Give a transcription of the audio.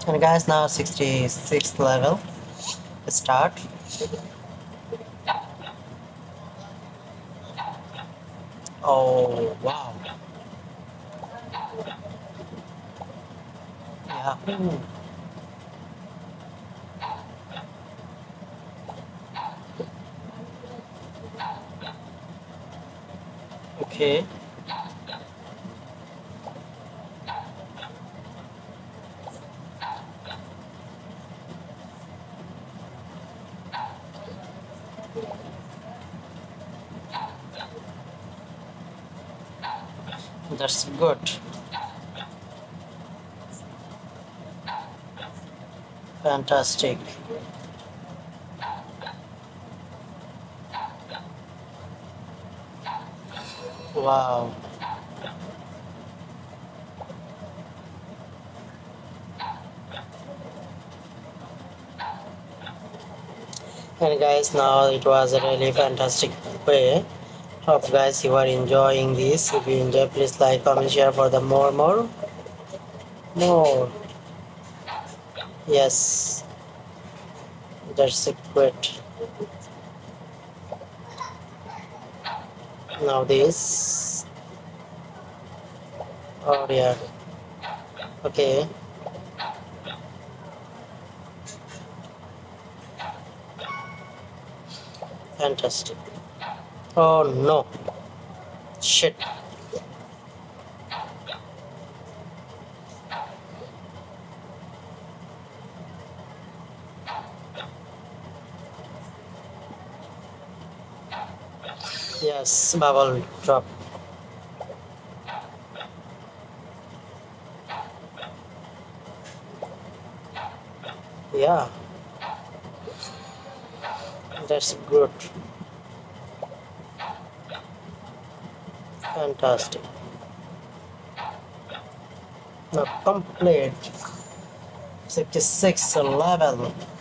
And guys, now 66th level. Start. Oh wow. Yeah. Okay. That's good. Fantastic. Wow. And guys, now it was a really fantastic way. Hope guys you are enjoying this. If you enjoy, please like, comment, share for the more. Yes, that's a great. Now this. Oh yeah. Okay. Fantastic. Oh no. Shit. Yes, bubble drop. Yeah, that's good. Fantastic. Now complete 66 level.